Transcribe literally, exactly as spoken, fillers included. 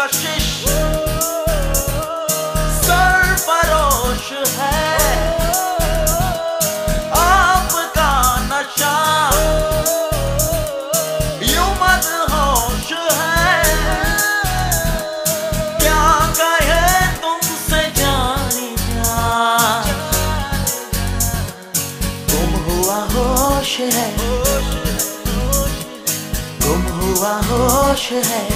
कशिश सरफरोश है आपका नशा यूं मदहोश है क्या कहे तुमसे जाने जा गुम हुआ होश है गुम हुआ होश है